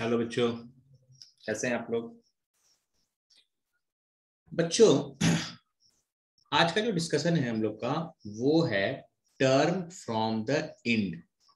Hello बच्चों, कैसे हैं आप लोग। बच्चों, आज का जो डिस्कशन है हम लोग का वो है term from the end.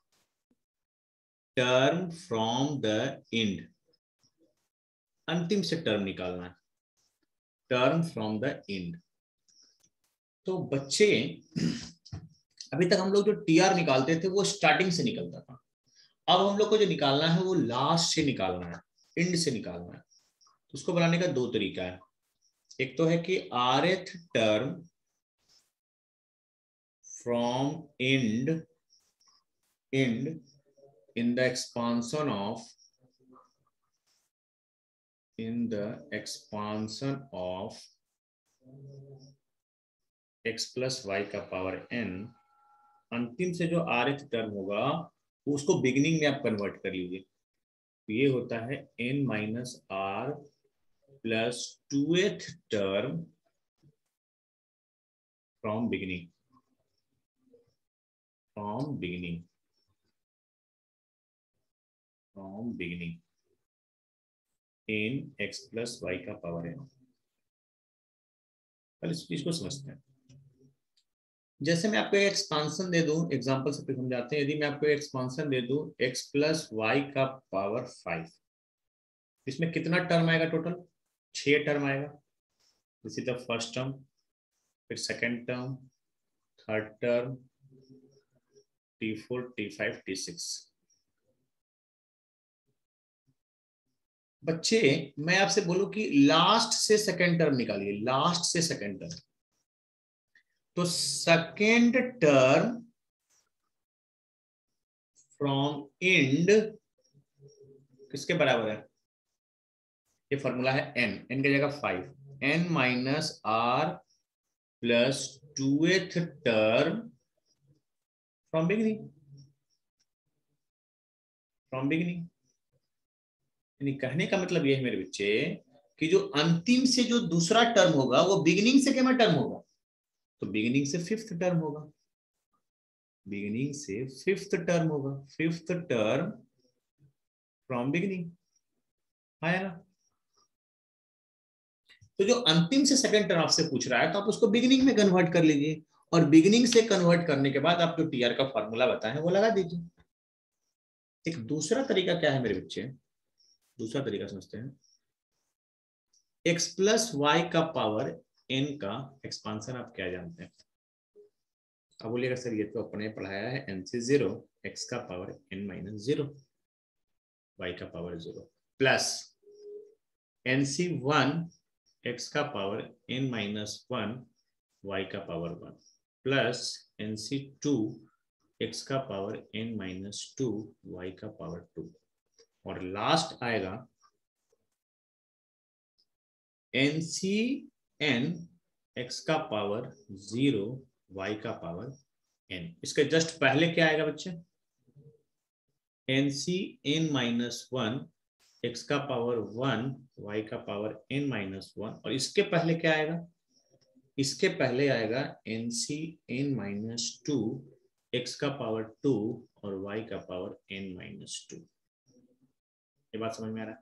Term from the end, अंतिम से टर्म निकालना है। Term from the end. तो बच्चे, अभी तक हम लोग जो टीआर निकालते थे वो स्टार्टिंग से निकलता था। अब हम लोग को जो निकालना है वो लास्ट से निकालना है, इंड से निकालना है। तो उसको बनाने का दो तरीका है। एक तो है कि rth term from end in the expansion of x plus y का पावर n, अंतिम से जो rth टर्म होगा उसको बिगिनिंग में आप कन्वर्ट कर लीजिए। तो ये होता है n minus r plus 2th term from beginning in x plus y का पावर n। इस चीज को समझते हैं। जैसे मैं आपको एक्सपांशन दे दूं, एग्जांपल से समझाते हैं। यदि मैं आपको एक्सपांशन दे दूं x प्लस वाई का पावर 5, इसमें कितना टर्म आएगा? टोटल 6 टर्म आएगा। इसी तरह फर्स्ट टर्म, फिर second term, third term, T4, T5, T6। बच्चे, मैं आपसे बोलूं कि लास्ट से सेकंड टर्म निकालिए, लास्ट से सेकंड टर्म। तो सेकंड टर्म फ्रॉम इंड किसके बराबर है? ये फॉर्मूला है n की जगह 5, n minus r plus 2th term from beginning. यानी कहने का मतलब ये है मेरे बच्चे कि जो अंतिम से जो दूसरा टर्म होगा वो बिगिनिंग से क्या टर्म होगा? तो बिगिनिंग से फिफ्थ टर्म होगा। फिफ्थ टर्म फ्रॉम बिगिनिंग आया ना। तो जो अंतिम से सेकंड टर्म आपसे पूछ रहा है तो आप उसको बिगिनिंग में कन्वर्ट कर लीजिए, और बिगिनिंग से कन्वर्ट करने के बाद आप जो टीआर का फॉर्मूला बताएं वो लगा दीजिए। एक दूसरा तरीका क्या है मेरे बच्चे? दूसरा तरीका समझते हैं। x प्लस वाई का पावर n का एक्सपांशन आप क्या जानते हैं? अब बोलिएगा सर ये तो अपने पढ़ाया है n से 0, x का पावर n माइनस 0, y का पावर 0, प्लस nc1 x का पावर n माइनस 1, y का पावर 1, प्लस nc2 x का पावर n माइनस 2, y का पावर 2, और लास्ट आएगा ncn x का पावर 0, y का पावर n। इसके जस्ट पहले क्या आएगा बच्चे? ncn माइनस 1 x का पावर 1, y का पावर n माइनस 1, और इसके पहले क्या आएगा? इसके पहले आएगा ncn माइनस 2 x का पावर 2 और y का पावर n माइनस 2। ये बात समझ में आ रहा है?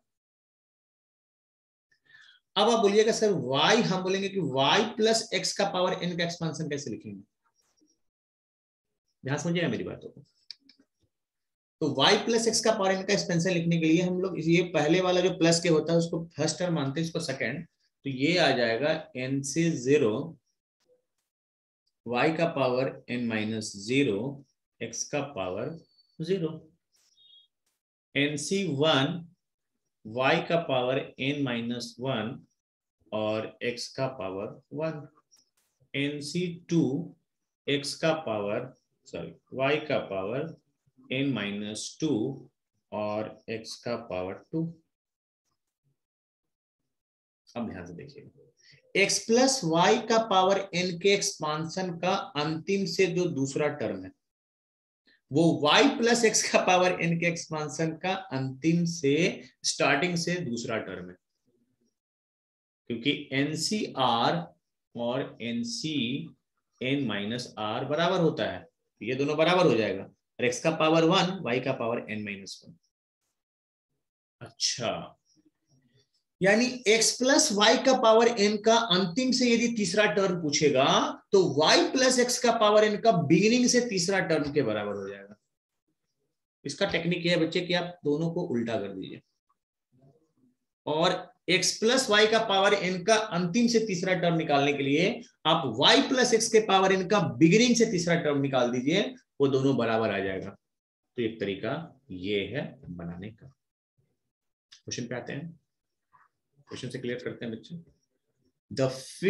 अब आप बोलिएगा सर y, हम बोलेंगे कि y प्लस x का पावर n का एक्सपांशन कैसे लिखेंगे? ध्यान समझिएगा मेरी बातों को। तो y प्लस एक्स का पावर n का एक्सपेंशन लिखने के लिए हम लोग ये पहले वाला जो प्लस के होता है उसको फर्स्ट टर्म मानते हैं, इसको सेकंड। तो ये आ जाएगा n से 0 y का पावर n माइनस 0 x का पावर 0, nc1 y का पावर n माइनस 1 और x का पावर 1, nc2 x का पावर y का पावर n माइनस 2 और x का पावर 2। अब ध्यान से देखिए, x प्लस वाई का पावर n के एक्सपांशन का अंतिम से जो दूसरा टर्म है वो y प्लस एक्स का पावर n के एक्सपांशन का अंतिम से स्टार्टिंग से दूसरा टर्म है, क्योंकि ncr और ncn माइनस r बराबर होता है, ये दोनों बराबर हो जाएगा, और x का पावर 1, y का पावर n माइनस 1। अच्छा, यानी x प्लस वाई का पावर n का अंतिम से यदि तीसरा टर्म पूछेगा तो y प्लस एक्स का पावर n का बिगिनिंग से तीसरा टर्म के बराबर हो जाएगा। इसका टेक्निक यह है बच्चे कि आप दोनों को उल्टा कर दीजिए और x प्लस वाई का पावर n का अंतिम से तीसरा टर्म निकालने के लिए आप y प्लस एक्स के पावर n का बिगिनिंग से तीसरा टर्म निकाल दीजिए, वो दोनों बराबर आ जाएगा। तो एक तरीका ये है बनाने का। क्वेश्चन पे आते हैं, क्वेश्चन से क्लियर करते हैं बच्चे। The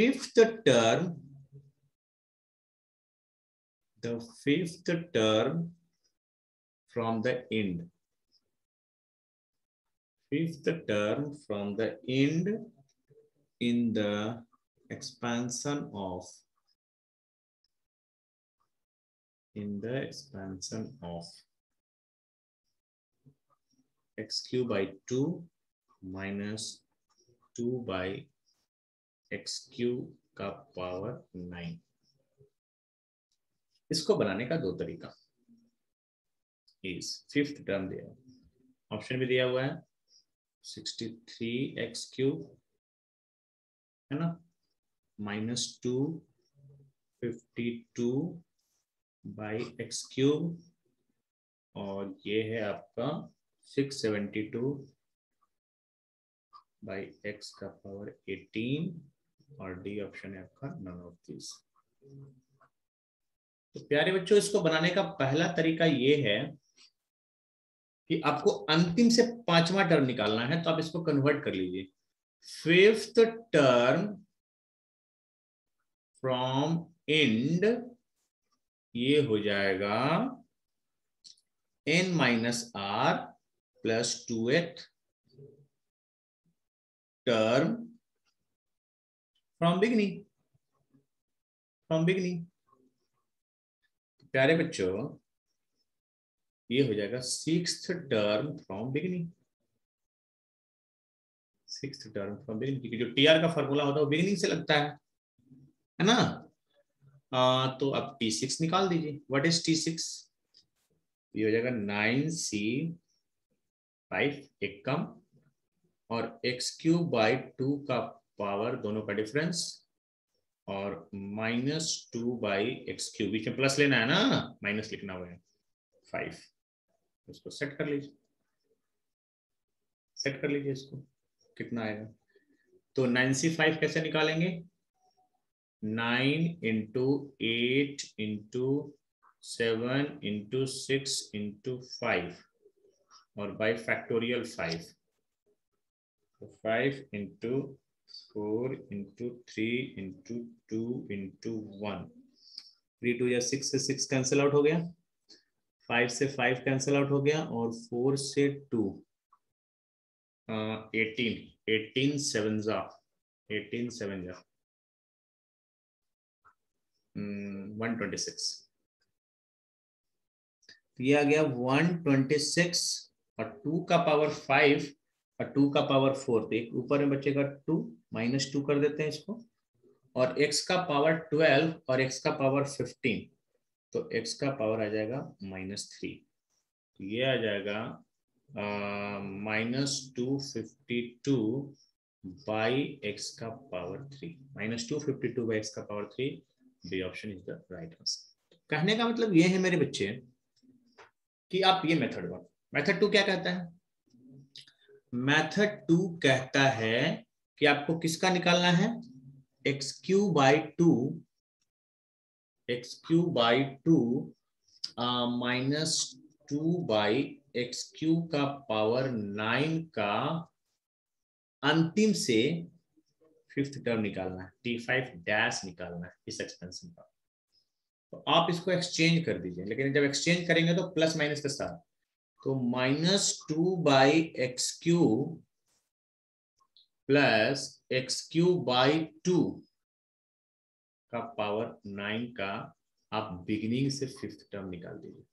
fifth term from the end, fifth term from the end in the expansion of x cube by 2 minus 2 by x cube का पावर 9। इसको बनाने का दो तरीका। इस फिफ्थ टर्म दिया, ऑप्शन भी दिया हुआ है 63x क्यूब है ना, माइनस 2 52 बाई एक्स क्यूब, और ये है आपका 672 बाई एक्स का पावर 18, और डी ऑप्शन है आपका नन ऑफ दिस। तो प्यारे बच्चों, इसको बनाने का पहला तरीका ये है कि आपको अंतिम से पांचवा टर्म निकालना है, तो आप इसको कन्वर्ट कर लीजिए। फिफ्थ टर्म फ्रॉम एंड, ये हो जाएगा n minus r plus 2th term from beginning. प्यारे बच्चों, ये हो जाएगा सिक्स्थ टर्म फ्रॉम बिगिनिंग। क्योंकि जो टीआर का फॉर्मूला होता है वो बिगिनिंग से लगता है ना। तो अब T6 निकाल दीजिए। What is T6? ये हो जाएगा 9C5 एक कम और x क्यूब बाई 2 का पावर, दोनों का डिफरेंस, और माइनस 2 बाई एक्स क्यूब, बीच में प्लस लेना है ना, माइनस लिखना हुआ है 5। इसको सेट कर लीजिए, इसको कितना आएगा। तो 9C5 कैसे निकालेंगे? 9 इंटू 8 इंटू 7 इंटू 6 इंटू 5 और बाई फैक्टोरियल 5। तो 5 इंटू 4 इंटू 3 इंटू 2 इंटू 1, 3 2 या 6 से 6 कैंसिल आउट हो गया, 5 से 5 कैंसिल आउट हो गया, और 4 से 2 18 7 जा 126। ये आ गया 126 और 2 का पावर 5 और 2 का पावर 4, तो एक ऊपर में बचेगा 2, माइनस 2 कर देते हैं इसको, और x का पावर 12 और x का पावर 15, तो x का पावर आ जाएगा -3। तो ये आ जाएगा -252 बाई एक्स का पावर 3, -252 बाई एक्स का power 3। B option is the right answer. कहने का मतलब ये है मेरे बच्चे कि आप ये मेथड 2 क्या कहता है? मेथड 2 कहता है कि आपको किसका निकालना है? X cube by 2 minus 2 by x cube का पावर 9 का अंतिम से फिफ्थ टर्म निकालना है, T5 डैश निकालना है इस एक्सपेंशन का। तो आप इसको एक्सचेंज कर दीजिए, लेकिन जब एक्सचेंज करेंगे तो प्लस माइनस के साथ, तो -2 by x cube plus x cube by 2 का पावर 9 का आप बिगिनिंग से फिफ्थ टर्म निकाल दीजिए,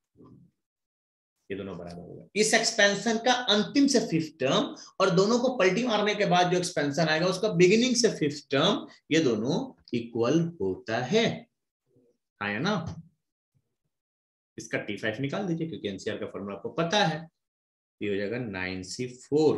ये दोनों बराबर होगा। इस एक्सपेंशन का अंतिम से फिफ्थ टर्म और दोनों को पलटी मारने के बाद जो एक्सपेंशन आएगा उसका बिगिनिंग से फिफ्थ टर्म, ये दोनों इक्वल होता है ना। इसका T5 निकाल दीजिए क्योंकि एनसीआर का फॉर्मूला आपको पता है। ये हो जाएगा 9c4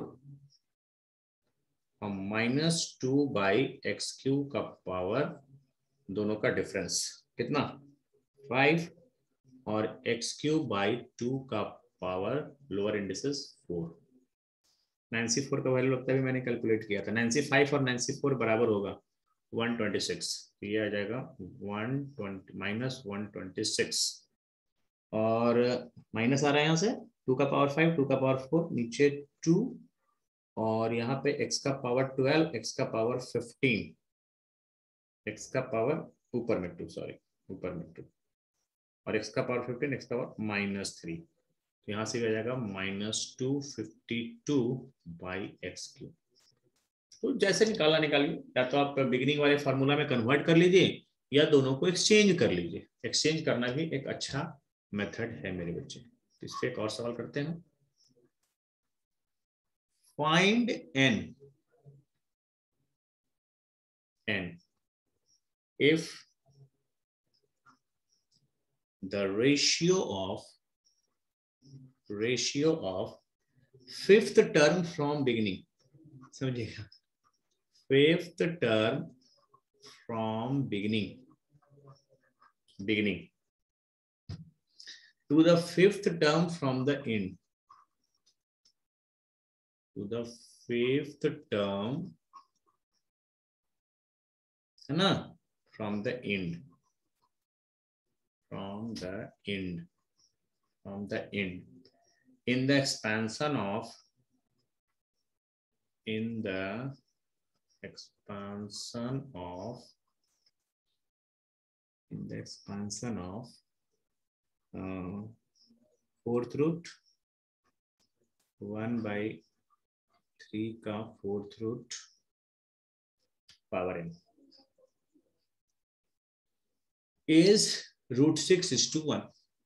और -2/x³ का पावर, दोनों का डिफरेंस कितना 5 और x³/2 का पावर लोअर इंडिसेस 4। 9c4 का वैल्यू लगता है मैंने कैलकुलेट किया था। 9c5 और 9c4 बराबर होगा 126, तो ये आ जाएगा 120 -126 और माइनस आ रहा है यहाँ से 2 का पावर 5, 2 का पावर 4, नीचे 2 और यहाँ पे x का पावर 12, x का पावर 15, x का पावर ऊपर में 2, सॉरी ऊपर में 2 और x का पावर 15, x का पावर -3, तो यहाँ से आ जाएगा -252/x³। तो जैसे निकालिए, या तो आप बिगिनिंग वाले फार्मूला में कन्वर्ट कर लीजिए या दोनों को एक्सचेंज कर लीजिए। एक्सचेंज करना भी एक अच्छा मेथड है मेरे बच्चे। तो इस पे एक और सवाल करते हैं। Find n if the ratio of fifth term from beginning, समझिएगा, fifth term from beginning to the fifth term from the end, to the fifth term, है ना, from the end, in the expansion of fourth root 1/3 का fourth root power n is √6:1।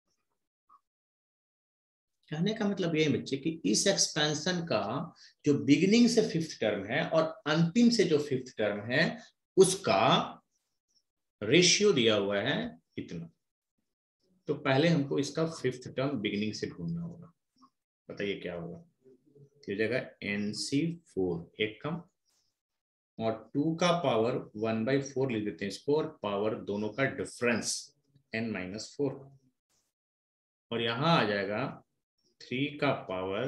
कहने का मतलब ये है बच्चे कि इस एक्सपेंशन का जो बिगिनिंग से फिफ्थ टर्म है और अंतिम से जो फिफ्थ टर्म है उसका रेशियो दिया हुआ है इतना। तो पहले हमको इसका फिफ्थ टर्म बिगिनिंग से ढूंढना होगा। बताइए क्या होगा। हो जाएगा NC4 एक कम और 2 का पावर 1/4 लिख देते हैं इसको, और पावर दोनों का डिफरेंस n-4, और यहां आ जाएगा 3 का पावर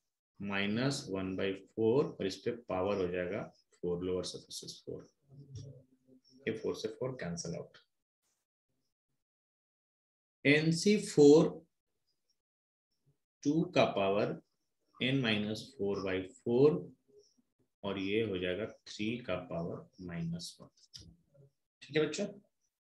-1/4 और इस पे पावर हो जाएगा 4 लोअर सरफेसेस 4। ये 4 से 4 कैंसल आउट। NC4 2 का पावर n-4/4 और ये हो जाएगा 3 का पावर -1। ठीक है बच्चों।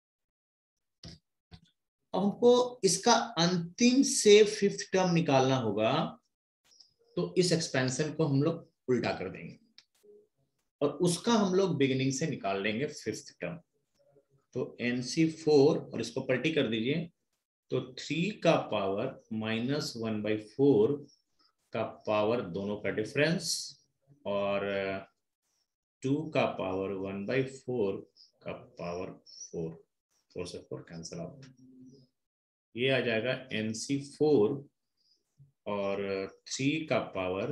अब हमको इसका अंतिम से फिफ्थ टर्म निकालना होगा, तो इस एक्सपेंशन को हम लोग उल्टा कर देंगे और उसका हम लोग बिगिनिंग से निकाल लेंगे फिफ्थ टर्म। तो NC4 और इसको पलटी कर दीजिए, तो 3 का पावर -1/4 का पावर दोनों का डिफरेंस और 2 का पावर 1/4 का पावर 4 से 4 कैंसल आउट। ये आ जाएगा NC4 और 3 का पावर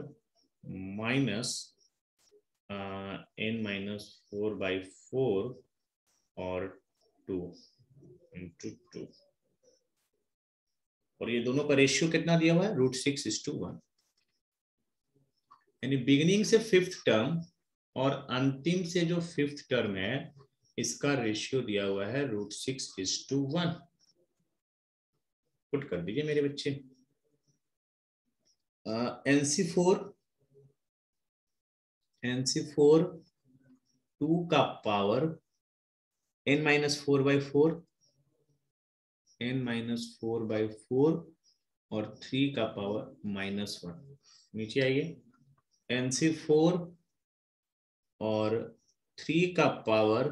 -n-4/4 और 2 × 2, और ये दोनों का रेशियो कितना दिया हुआ है √6:1। यानी बिगिनिंग से फिफ्थ टर्म और अंतिम से जो फिफ्थ टर्म है इसका रेशियो दिया हुआ है √6:1। पुट कर दीजिए मेरे बच्चे। NC4 2 का पावर n-4/4 और 3 का पावर -1। नीचे आइए। NC4 और 3 का पावर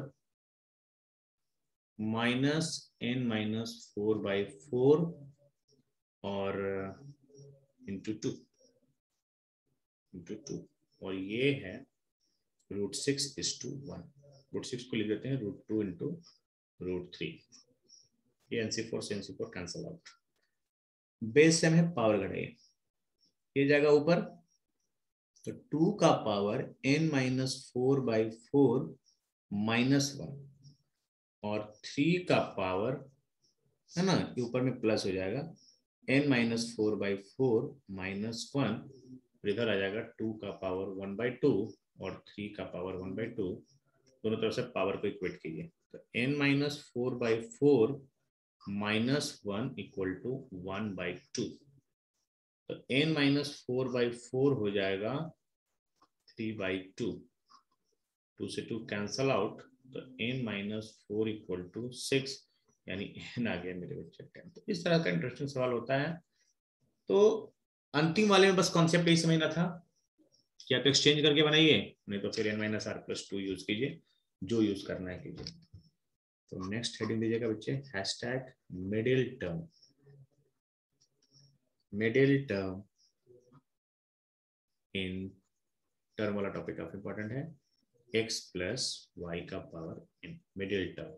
-n-4/4 और × 2 और ये है √6:1। √6 को लिख देते हैं √2 × √3। ये NC4 से NC4 cancel out. Base same है, पावर घटाइए। ये जाएगा ऊपर, तो 2 का पावर n-4/4 -1 और 3 का पावर है ना, ये ऊपर में प्लस हो जाएगा n-4/4 -1, इधर आ जाएगा 2 का पावर 1/2 और 3 का पावर 1/2, दोनों तरफ से पावर को इक्वेट कीजिए, तो n-4/4 -1 इक्वल टू 1/2, तो n-4/4 हो जाएगा 3/2, 2 से 2 कैंसल आउट, तो n-4 इक्वल टू 6, यानी n आ गया मेरे बच्चे 10। तो इस तरह का इंटरेस्टिंग सवाल होता है। तो अंतिम वाले में बस कॉन्सेप्ट यही समझना था कि आप एक्सचेंज करके बनाइए, नहीं तो फिर n-r+2 यूज कीजिए, जो यूज करना है कीजिए। तो नेक्स्ट हेडिंग दीजिएगा बच्चे, hashtag middle term. Middle term in term वाला टॉपिक काफी इंपॉर्टेंट है, x प्लस वाई का power n, middle term.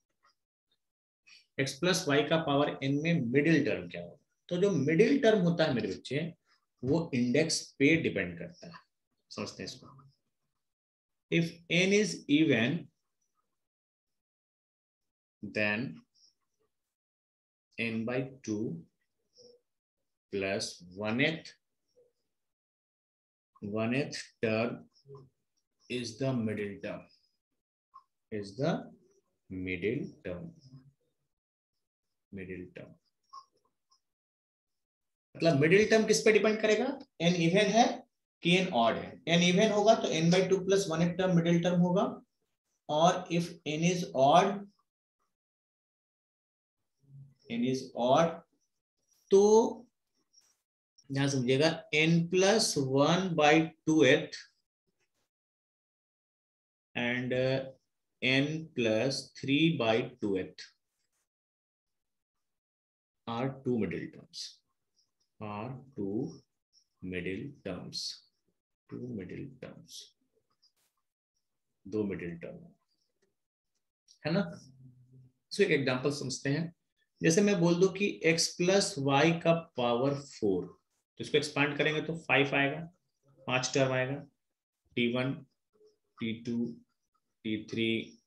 x plus y का पावर n में मिडिल टर्म क्या होगा? तो जो मिडिल टर्म होता है मेरे बच्चे, वो इंडेक्स पे डिपेंड करता है। समझते हैं इसको। If n is even then n/2 plus 1th term is the middle term, is the middle term, middle term। मतलब मिडिल टर्म किस पे डिपेंड करेगा? n इवन है कि n ऑड है। n इवन होगा तो n/2 plus 1th term middle term होगा, और इफ n इज ऑड, तो यहां समझिएगा n+1/2th and n+3/2th are two middle terms, दो मिडिल टर्म है ना। सो एक एग्जांपल समझते हैं। जैसे मैं बोल दूं कि x प्लस वाई का पावर 4, तो इसको एक्सपांड करेंगे तो 5 आएगा, 5 टर्म आएगा, t1 t2 t3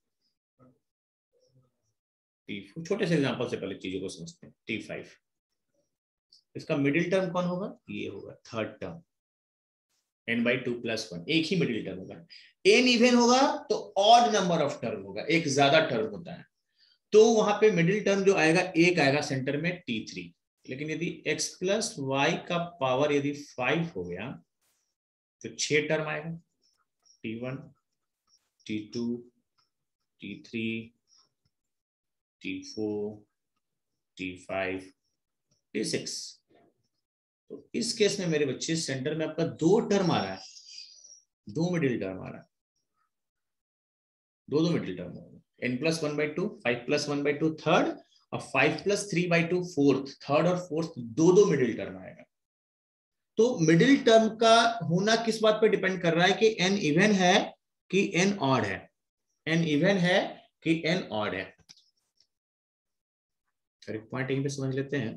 t4। छोटे से एग्जांपल से पहले चीजों को समझते हैं। t5, इसका मिडिल टर्म कौन होगा? ये होगा थर्ड टर्म, n/2 प्लस 1, एक ही मिडिल टर्म होगा। n इवन होगा तो ऑड नंबर ऑफ टर्म होगा, एक ज्यादा टर्म होता है, तो वहां पे मिडिल टर्म जो आएगा एक आएगा सेंटर में t3। लेकिन यदि x प्लस वाई का पावर यदि 5 हो गया तो 6 टर्म आएगा, t1 t2 t3 t4 t5 t6। तो इस केस में मेरे बच्चे सेंटर में आपका 2 टर्म आ रहा है, 2 मिडिल टर्म आ रहा है, दो मिडिल टर्म होगा, n+1/2, 5+1/2 थर्ड, और 5+3/2 फोर्थ। थर्ड और फोर्थ दो मिडिल टर्म आएगा। तो मिडिल टर्म का होना किस बात पे डिपेंड कर रहा है कि n इवन है कि n ऑड है, n इवन है कि n ऑड है। एक पॉइंट यहीं पे समझ लेते हैं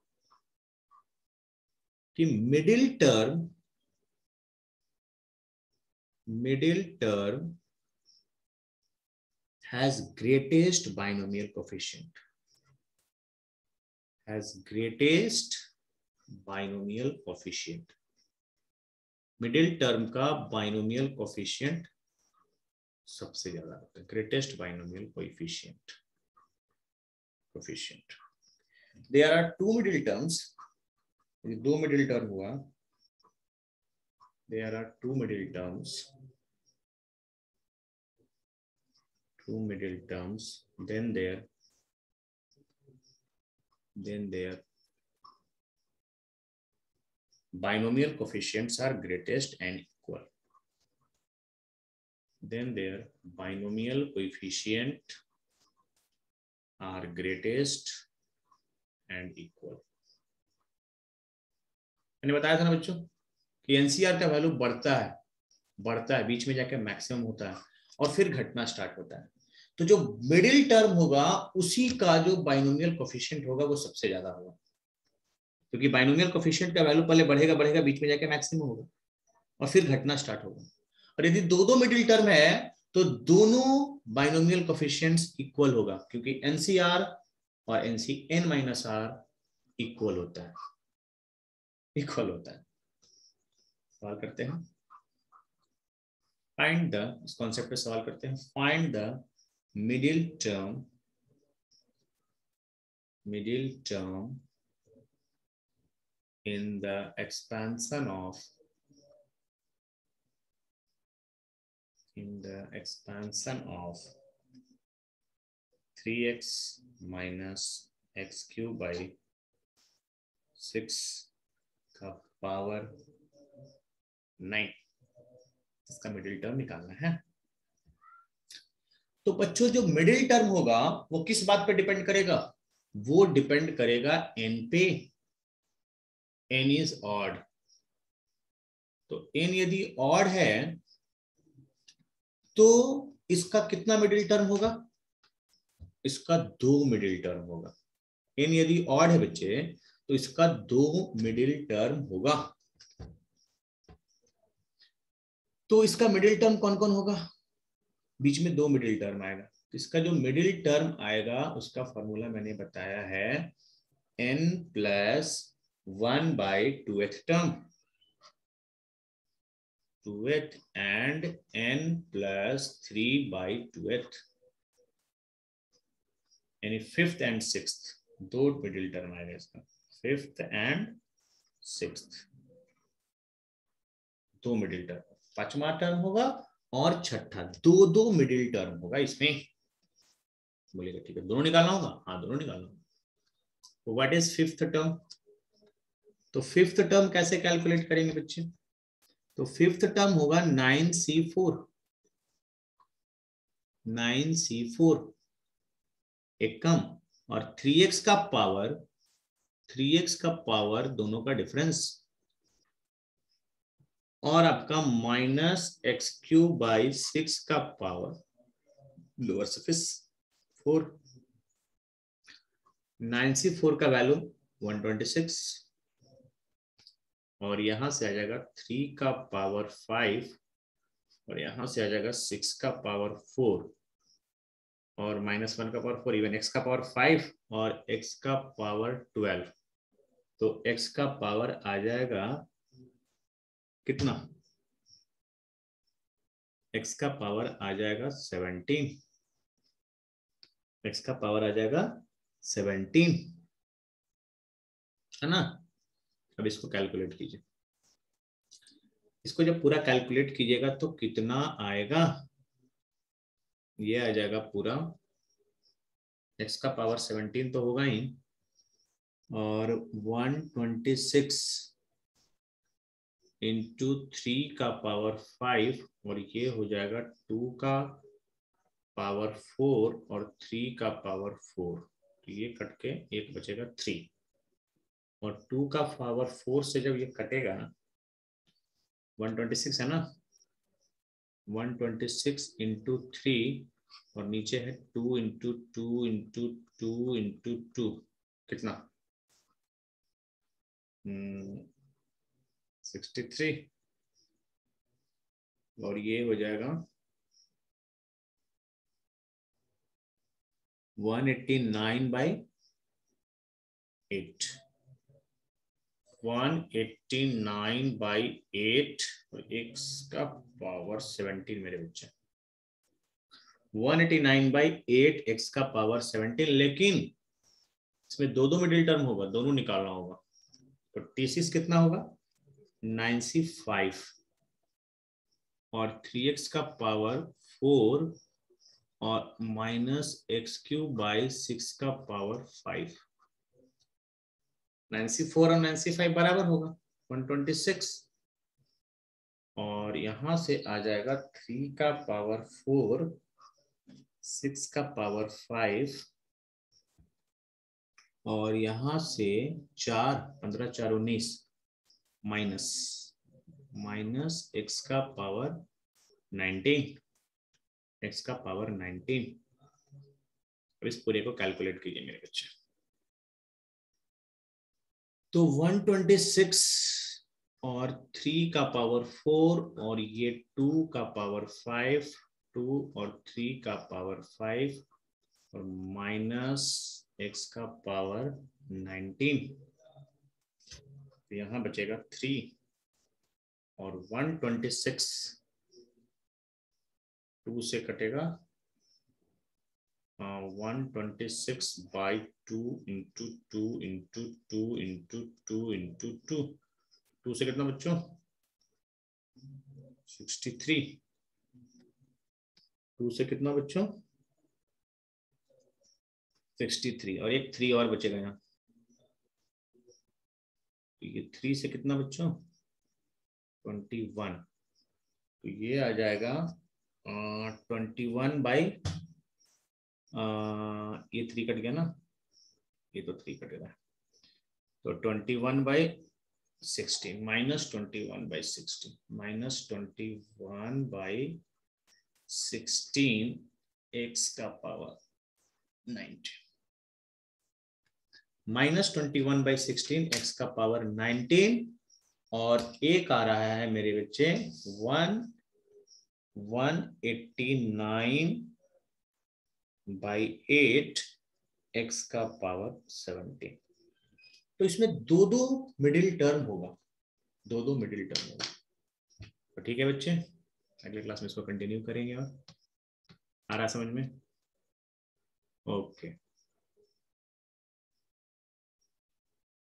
कि middle term has greatest binomial coefficient, middle term का बाइनोमियल कोफिशिएंट सबसे ज्यादा होता है, greatest binomial coefficient. There are two middle terms, दो मिडिल टर्म हुआ, there are two middle terms, then their binomial coefficients are greatest and equal. Then their binomial coefficient are greatest and equal. मैंने बताया था ना बच्चों कि NCR का value बढ़ता है, बीच में जाकर मैक्सिमम होता है और फिर घटना स्टार्ट होता है। तो जो मिडिल टर्म होगा उसी का जो बाइनोमियल कोफिशिएंट होगा वो सबसे ज्यादा होगा। क्योंकि बाइनोमियल कोफिशिएंट का वैल्यू पहले बढ़ेगा बढ़ेगा, बीच में जाके मैक्सिमम होगा और फिर घटना स्टार्ट होगा। और यदि दो दो मिडिल टर्म है तो दोनों बाइनोमियल कोफिशिएंट्स इक्वल होगा, क्योंकि एनसीआर और एनसीएन माइनस आर इक्वल होता है, इक्वल होता है। सवाल करते हैं, फाइंड द, इस कॉन्सेप्ट पे सवाल करते हैं, find the middle term in the expansion of 3x minus x cube by 6 का पावर 9, इसका मिडिल टर्म निकालना है। तो बच्चों जो मिडिल टर्म होगा वो किस बात पे डिपेंड करेगा? वो डिपेंड करेगा n पे। n इज ऑड, तो n यदि ऑड है तो इसका कितना मिडिल टर्म होगा? इसका 2 मिडिल टर्म होगा। n यदि ऑड है बच्चे तो इसका 2 मिडिल टर्म होगा। तो इसका मिडिल टर्म कौन कौन होगा? बीच में 2 मिडिल टर्म आएगा, तो इसका जो मिडिल टर्म आएगा उसका फॉर्मूला मैंने बताया है n plus 1/2th term, 2th and n plus 3/2th, यानी 5th and 6th, 2 middle term आएगा इसका, 5th and 6th, 2 middle term. 5वां टर्म होगा और छठा, 2 मिडिल टर्म होगा इसमें। बोलेगा ठीक है दोनों निकालना होगा, हाँ दोनों निकालना होगा। तो व्हाट इज 5th टर्म? तो 5th टर्म कैसे कैलकुलेट करेंगे बच्चे? तो 5th टर्म होगा 9c4, 9c4 एक कम और 3x का पावर, 3x का पावर दोनों का डिफरेंस, और आपका माइनस x³/6 का पावर लोअर सरफेस 4। 9c4 का वैल्यू 126 और यहां से आ जाएगा 3 का पावर 5 और यहां से आ जाएगा 6 का पावर 4 और -1 का पावर 4, इवन x का पावर 5 और x का पावर 12, तो x का पावर आ जाएगा कितना? x का पावर आ जाएगा 17, x का पावर आ जाएगा 17, है ना। अब इसको कैलकुलेट कीजिए, इसको जब पूरा कैलकुलेट कीजिएगा तो कितना आएगा? ये आ जाएगा पूरा, x का पावर 17 तो होगा ही, और 126 इंटू 3 का पावर 5 और ये हो जाएगा 2 का पावर 4 और 3 का पावर 4, तो ये कट के एक बचेगा 3, और 2 का पावर 4 से जब ये कटेगा 126 है ना, 126 इंटू 3 और नीचे है 2 इंटू 2 इंटू 2 इंटू 2, कितना? 63, और ये हो जाएगा 189/8, 189/8 और x का पावर 17 मेरे बच्चे, 189/8 x का पावर 17, लेकिन इसमें 2 मिडिल टर्म होगा, दोनों निकालना होगा, तो T6 कितना होगा? 9c5 और 3x का पावर 4 और -x³/6 का पावर 5, 9c4 और 9c5 बराबर होगा 126, और यहां से आ जाएगा 3 का पावर 4, 6 का पावर 5 और यहां से 4, 15 4 19 माइनस x का पावर 19, x का पावर 19। अब इस पूरे को कैलकुलेट कीजिए मेरे बच्चे, तो 126 और 3 का पावर 4 और ये 2 का पावर 5, 2 और 3 का पावर 5 और माइनस x का पावर 19, तो यहां बचेगा 3 और 126 2 से कटेगा 126 by 2 into 2 into 2 into 2 into 2, 2 से कितना बच्चों 63, 2 से कितना बच्चों 63 और एक 3 और बचेगा यहाँ, तो ये 3 से कितना बच्चों 21, तो ये आ जाएगा 21 बाई ये 3 कट गया ना, ये तो 3 कटेगा, तो 21 by 16 minus 21 by 16 minus 21 by 16 x का पावर 19 माइनस 21 बाई 16 x का पावर 19 और एक आ रहा है मेरे बच्चे 189 बाई 8 x का पावर 17, तो इसमें दो दो मिडिल टर्म होगा, दो दो मिडिल टर्म होगा। तो ठीक है बच्चे, अगले क्लास में इसको कंटिन्यू करेंगे। और आ रहा समझ में? ओके।